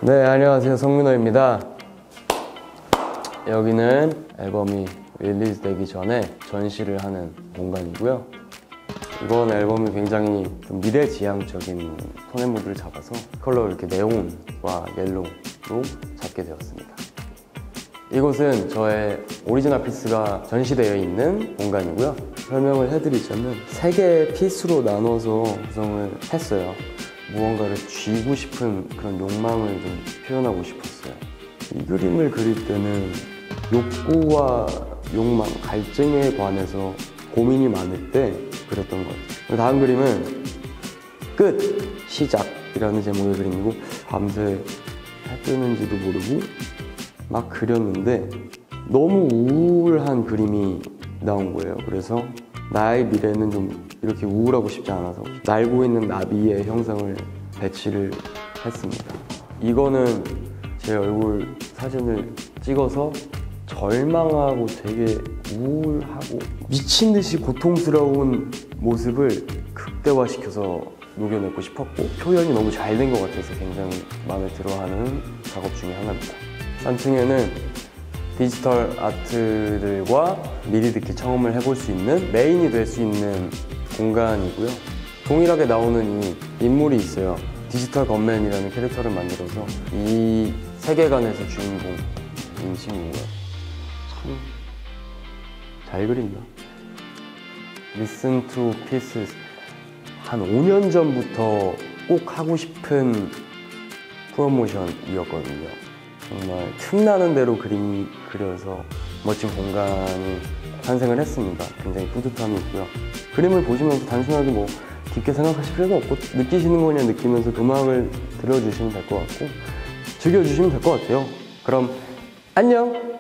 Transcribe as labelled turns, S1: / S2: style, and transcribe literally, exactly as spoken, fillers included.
S1: 네, 안녕하세요. 성민호입니다. 여기는 앨범이 릴리즈 되기 전에 전시를 하는 공간이고요. 이번 앨범이 굉장히 좀 미래지향적인 톤 앤 무드를 잡아서 컬러 이렇게 네온과 옐로우로 잡게 되었습니다. 이곳은 저의 오리지널 피스가 전시되어 있는 공간이고요. 설명을 해드리자면 세 개의 피스로 나눠서 구성을 했어요. 무언가를 쥐고 싶은 그런 욕망을 좀 표현하고 싶었어요. 이 그림을 그릴 때는 욕구와 욕망, 갈증에 관해서 고민이 많을 때 그렸던 것 같아요. 다음 그림은 끝, 시작이라는 제목의 그림이고 밤새 해 뜨는지도 모르고 막 그렸는데 너무 우울한 그림이 나온 거예요. 그래서 나의 미래는 좀 이렇게 우울하고 싶지 않아서 날고 있는 나비의 형상을 배치를 했습니다. 이거는 제 얼굴 사진을 찍어서 절망하고 되게 우울하고 미친 듯이 고통스러운 모습을 극대화시켜서 녹여내고 싶었고 표현이 너무 잘 된 것 같아서 굉장히 마음에 들어하는 작업 중에 하나입니다. 삼 층에는 디지털 아트들과 미리 듣기 청음을 해볼 수 있는 메인이 될 수 있는 공간이고요. 동일하게 나오는 이 인물이 있어요. 디지털 건맨이라는 캐릭터를 만들어서 이 세계관에서 주인공인 친구고요. 참 잘 그린다. Listen to Pieces 한 오 년 전부터 꼭 하고 싶은 프로모션이었거든요. 정말 틈나는 대로 그림 그려서 멋진 공간이 탄생을 했습니다. 굉장히 뿌듯함이 있고요. 그림을 보시면서 단순하게 뭐 깊게 생각하실 필요도 없고 느끼시는 거 그냥 느끼면서 음악을 들어주시면 될 것 같고 즐겨주시면 될 것 같아요. 그럼 안녕!